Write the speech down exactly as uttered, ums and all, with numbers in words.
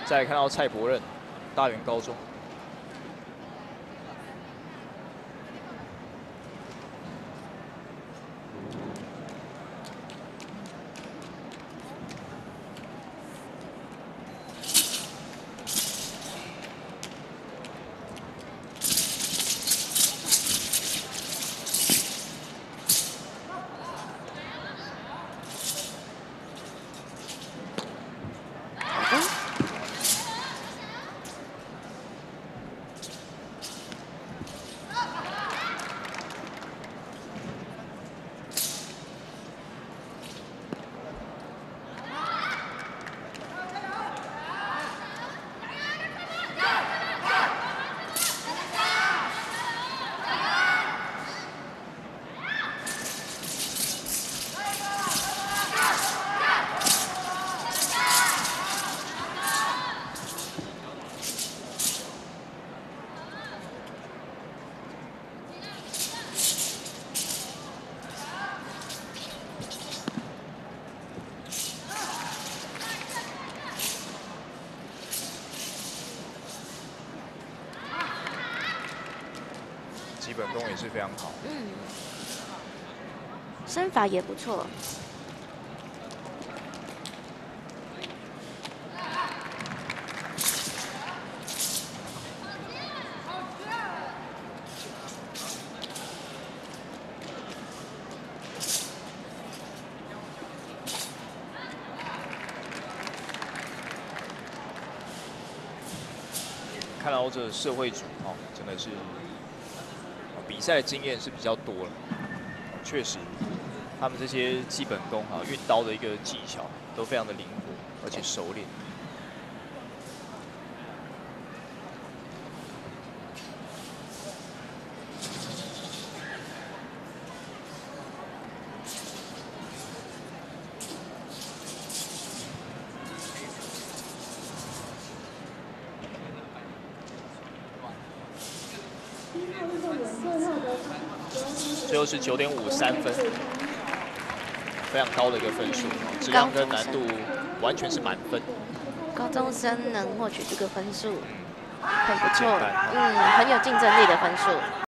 再来看到蔡伯任，大园高中。 基本功也是非常好， 嗯，身法也不错。 看到这社会组哦，真的是。 比赛的经验是比较多了，确实，他们这些基本功啊，运刀的一个技巧都非常的灵活，而且熟练。最后是九点五三分，非常高的一个分数，质量跟难度完全是满分。 高中生能获取这个分数，很不错，嗯，很有竞争力的分数。